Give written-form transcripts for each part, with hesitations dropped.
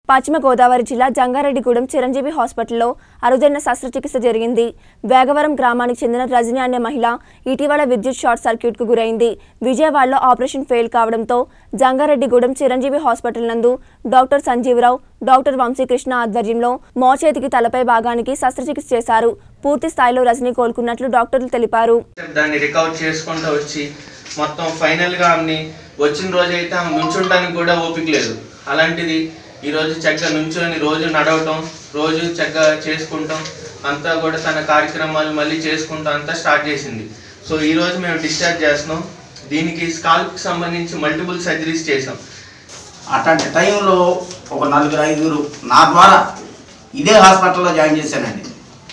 పశ్చిమ గోదావరి జిల్లా జంగారెడ్డిగూడెం చిరంజీవి హాస్పిటల్లో అరుదైన శస్త్రచికిత్స జరిగింది. వేగవరం గ్రామానికి చెందిన రజని అనే మహిళ ఇటీవల విద్యుత్ షార్ట్ సర్క్యూట్కు గురైంది. విజయవాడలో ఆపరేషన్ ఫెయిల్ కావడంతో జంగారెడ్డిగూడెం చిరంజీవి హాస్పిటల్ నందు డాక్టర్ సంజీవరావు, డాక్టర్ వంశీకృష్ణ ఆధ్వర్యంలో మోచేతికి తలపై భాగానికి శస్త్రచికిత్స చేశారు. పూర్తి స్థాయిలో రజని కోలుకున్నట్లు డాక్టర్లు తెలిపారు. దాన్ని రికవర్ చేసుకుంటూ వచ్చి మొత్తం ఫైనల్గా ఆమెని వచ్చిన రోజైతే ఆమె నుంచుంటానికి కూడా ఓపిక లేదు. అలాంటిది ఈరోజు చక్కగా నుంచొని రోజు నడవటం, రోజు చక్కగా చేసుకుంటాం, అంతా కూడా తన కార్యక్రమాలు మళ్ళీ చేసుకుంటాం అంతా స్టార్ట్ చేసింది. సో ఈరోజు మేము డిశ్చార్జ్ చేస్తున్నాం. దీనికి స్కాల్ప్కి సంబంధించి మల్టిపుల్ సర్జరీస్ చేసాం. అట్లాంటి టైంలో ఒక 4-5 నా ద్వారా ఇదే హాస్పిటల్లో జాయిన్ చేశానండి.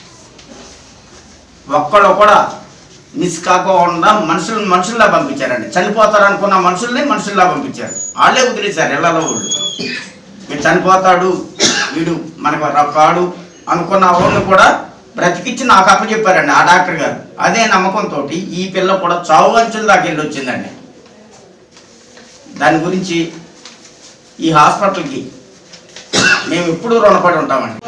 ఒక్కళ్ళు కూడా మిస్ కాకుండా మనుషుల్లా పంపించారండి. చనిపోతారనుకున్న మనుషుల్లా పంపించారు. వాళ్ళే వదిలేశారు ఇళ్లలో. వాళ్ళు వీడు చనిపోతాడు, వీడు మనకు కాడు అనుకున్న వాళ్ళని కూడా బ్రతికిచ్చి నాకు అప్పచెప్పారండి ఆ డాక్టర్ గారు. అదే నమ్మకంతో ఈ పిల్ల కూడా చావు అంచుల దాకా వెళ్ళి వచ్చిందండి. దాని గురించి ఈ హాస్పిటల్కి మేము ఎప్పుడూ రుణపడి ఉంటామండి.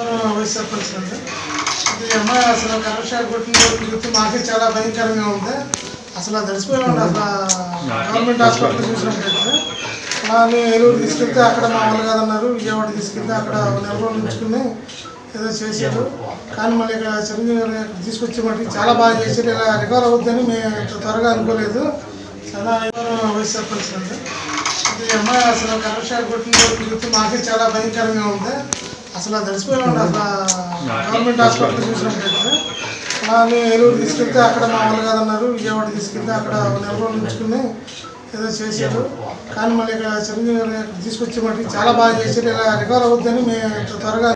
అమ్మాయి అసలు కరెక్ట్ కొట్టిన మాకే చాలా భయంకరంగా ఉంది. అసలు దడిచిపోయినా అసలు గవర్నమెంట్ హాస్పిటల్ చూసినట్టయితే అలానే ఏలూరు తీసుకెళ్తే అక్కడ మామూలు కాదన్నారు. విజయవాడ తీసుకెళ్తే అక్కడ నెల రోజులు ఉంచుకుని ఏదో చేశారు. కానీ మళ్ళీ ఇక్కడ చిరంజీవి తీసుకొచ్చి మటుకు చాలా బాగా చేశారు. ఇలా రికవర్ అవుద్దని మేము ఇంత త్వరగా అనుకోలేదు. చాలా వయసు చెప్పాల్సింది. అమ్మాయి అసలు కరెక్ట్ కొట్టిన మాకే చాలా భయంకరంగా ఉంది. అసలు దడిచిపోయినా అసలు గవర్నమెంట్ హాస్పిటల్ చూసినట్టయితే అలానే ఏలూరు తీసుకెళ్తే అక్కడ మామూలు కాదన్నారు. విజయవాడ తీసుకెళ్తే అక్కడ నెల రోజులు ఉంచుకుని ఏదో చేశారు. కానీ మళ్ళీ ఇక్కడ చిరంజీవి తీసుకొచ్చి మటుకు చాలా బాగా చేశారు. ఇలా రికవర్ అవుద్దని మేము ఇంత త్వరగా